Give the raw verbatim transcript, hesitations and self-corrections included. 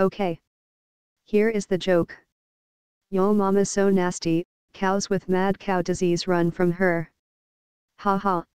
Okay. Here is the joke. Yo mama so nasty, cows with mad cow disease run from her. Ha ha.